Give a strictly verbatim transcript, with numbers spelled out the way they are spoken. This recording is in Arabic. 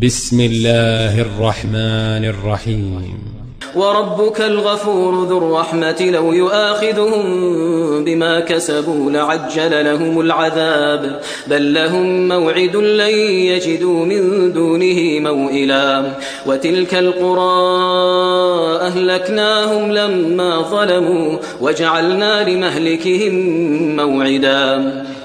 بسم الله الرحمن الرحيم. وربك الغفور ذو الرحمة لو يؤاخذهم بما كسبوا لعجل لهم العذاب بل لهم موعد لن يجدوا من دونه موئلا وتلك القرى أهلكناهم لما ظلموا وجعلنا لمهلكهم موعدا